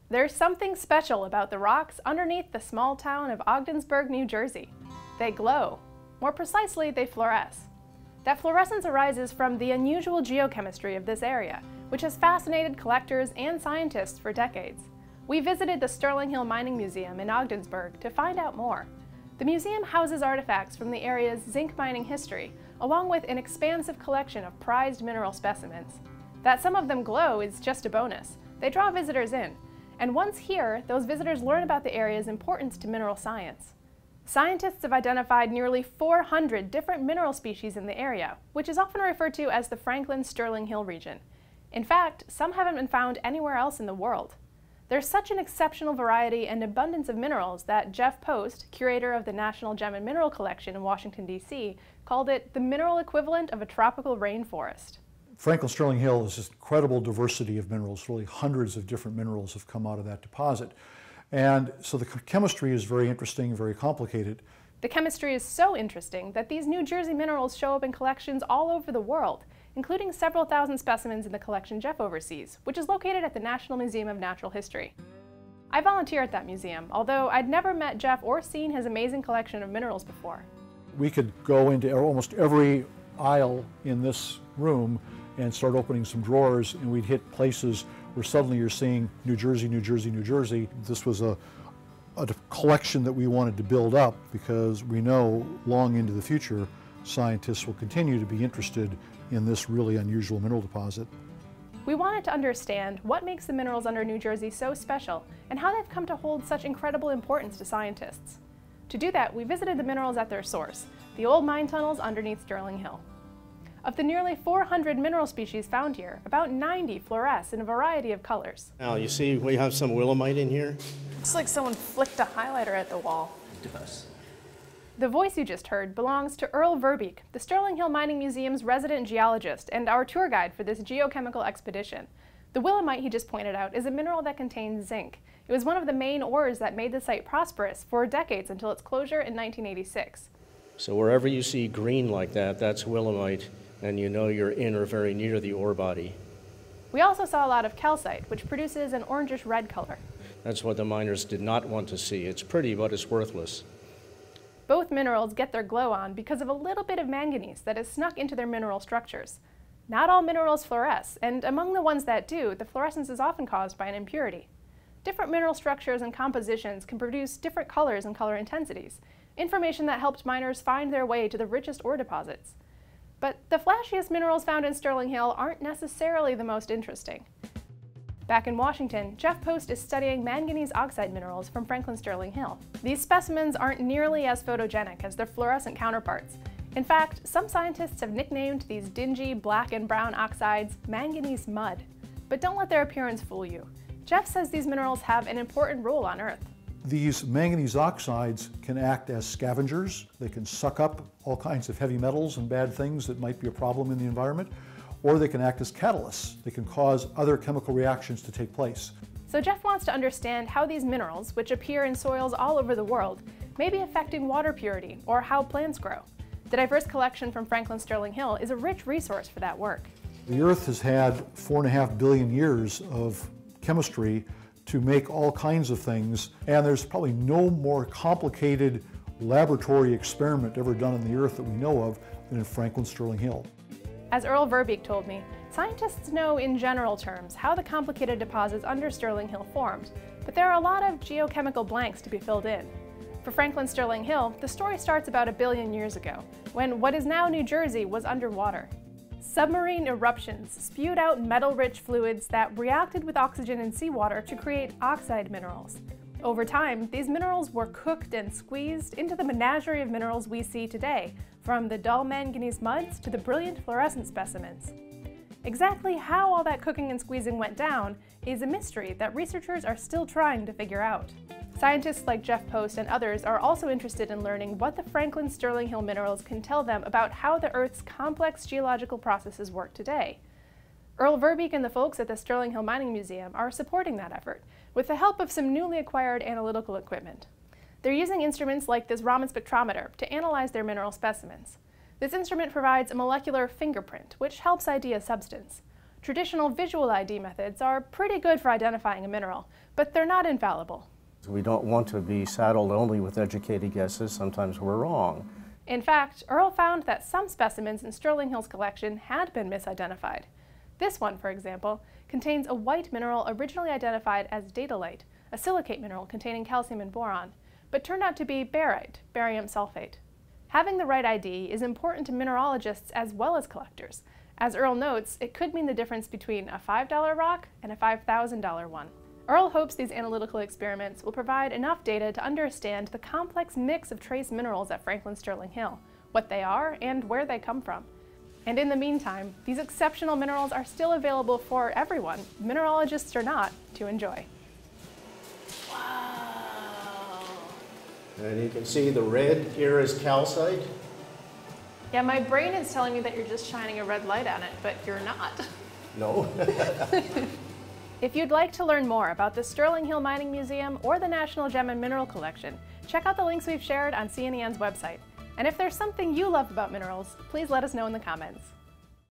There's something special about the rocks underneath the small town of Ogdensburg, New Jersey. They glow. More precisely, they fluoresce. That fluorescence arises from the unusual geochemistry of this area, which has fascinated collectors and scientists for decades. We visited the Sterling Hill Mining Museum in Ogdensburg to find out more. The museum houses artifacts from the area's zinc mining history, along with an expansive collection of prized mineral specimens. That some of them glow is just a bonus. They draw visitors in. And once here, those visitors learn about the area's importance to mineral science. Scientists have identified nearly 400 different mineral species in the area, which is often referred to as the Franklin-Sterling Hill region. In fact, some haven't been found anywhere else in the world. There's such an exceptional variety and abundance of minerals that Jeff Post, curator of the National Gem and Mineral Collection in Washington, D.C., called it the mineral equivalent of a tropical rainforest. Franklin-Sterling Hill is this incredible diversity of minerals. Really hundreds of different minerals have come out of that deposit. And so the chemistry is very interesting, very complicated. The chemistry is so interesting that these New Jersey minerals show up in collections all over the world, including several thousand specimens in the collection Jeff oversees, which is located at the National Museum of Natural History. I volunteer at that museum, although I'd never met Jeff or seen his amazing collection of minerals before. We could go into almost every aisle in this room and start opening some drawers, and we'd hit places where suddenly you're seeing New Jersey, New Jersey, New Jersey. This was a collection that we wanted to build up because we know long into the future scientists will continue to be interested in this really unusual mineral deposit. We wanted to understand what makes the minerals under New Jersey so special and how they've come to hold such incredible importance to scientists. To do that, we visited the minerals at their source, the old mine tunnels underneath Sterling Hill. Of the nearly 400 mineral species found here, about 90 fluoresce in a variety of colors. Now, you see we have some willemite in here. Looks like someone flicked a highlighter at the wall. It does. The voice you just heard belongs to Earl Verbeek, the Sterling Hill Mining Museum's resident geologist and our tour guide for this geochemical expedition. The willemite he just pointed out is a mineral that contains zinc. It was one of the main ores that made the site prosperous for decades until its closure in 1986. So wherever you see green like that, that's willemite, and you know you're in or very near the ore body. We also saw a lot of calcite, which produces an orangish red color. That's what the miners did not want to see. It's pretty, but it's worthless. Both minerals get their glow on because of a little bit of manganese that is snuck into their mineral structures. Not all minerals fluoresce, and among the ones that do, the fluorescence is often caused by an impurity. Different mineral structures and compositions can produce different colors and color intensities, information that helped miners find their way to the richest ore deposits. But the flashiest minerals found in Sterling Hill aren't necessarily the most interesting. Back in Washington, Jeff Post is studying manganese oxide minerals from Franklin-Sterling Hill. These specimens aren't nearly as photogenic as their fluorescent counterparts. In fact, some scientists have nicknamed these dingy black and brown oxides manganese mud. But don't let their appearance fool you. Jeff says these minerals have an important role on Earth. These manganese oxides can act as scavengers. They can suck up all kinds of heavy metals and bad things that might be a problem in the environment, or they can act as catalysts. They can cause other chemical reactions to take place. So Jeff wants to understand how these minerals, which appear in soils all over the world, may be affecting water purity or how plants grow. The diverse collection from Franklin-Sterling Hill is a rich resource for that work. The Earth has had 4.5 billion years of chemistry to make all kinds of things, and there's probably no more complicated laboratory experiment ever done on the Earth that we know of than in Franklin-Sterling Hill. As Earl Verbeek told me, scientists know in general terms how the complicated deposits under Sterling Hill formed, but there are a lot of geochemical blanks to be filled in. For Franklin-Sterling Hill, the story starts about 1 billion years ago, when what is now New Jersey was underwater. Submarine eruptions spewed out metal-rich fluids that reacted with oxygen and seawater to create oxide minerals. Over time, these minerals were cooked and squeezed into the menagerie of minerals we see today, from the dull manganese muds to the brilliant fluorescent specimens. Exactly how all that cooking and squeezing went down is a mystery that researchers are still trying to figure out. Scientists like Jeff Post and others are also interested in learning what the Franklin-Sterling Hill minerals can tell them about how the Earth's complex geological processes work today. Earl Verbeek and the folks at the Sterling Hill Mining Museum are supporting that effort with the help of some newly acquired analytical equipment. They're using instruments like this Raman spectrometer to analyze their mineral specimens. This instrument provides a molecular fingerprint, which helps ID a substance. Traditional visual ID methods are pretty good for identifying a mineral, but they're not infallible. We don't want to be saddled only with educated guesses. Sometimes we're wrong. In fact, Earl found that some specimens in Sterling Hill's collection had been misidentified. This one, for example, contains a white mineral originally identified as datalite, a silicate mineral containing calcium and boron, but turned out to be barite, barium sulfate. Having the right ID is important to mineralogists as well as collectors. As Earl notes, it could mean the difference between a $5 rock and a $5,000 one. Earl hopes these analytical experiments will provide enough data to understand the complex mix of trace minerals at Franklin Sterling Hill, what they are, and where they come from. And in the meantime, these exceptional minerals are still available for everyone, mineralogists or not, to enjoy. Wow! And you can see the red here is calcite. Yeah, my brain is telling me that you're just shining a red light on it, but you're not. No. If you'd like to learn more about the Sterling Hill Mining Museum or the National Gem and Mineral Collection, check out the links we've shared on C&en's website. And if there's something you love about minerals, please let us know in the comments.